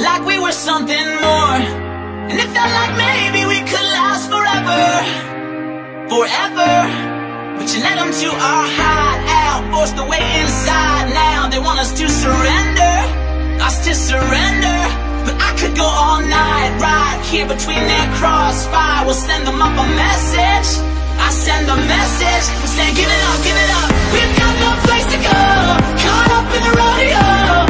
like we were something more. And it felt like maybe we could last forever, forever. But you led them to our hideout, forced the way inside. Now they want us to surrender, us to surrender. But I could go all night, right here between their crossfire. We'll send them up a message, I send a message, we'll say give it up, we've got no place to go, caught up in the rodeo.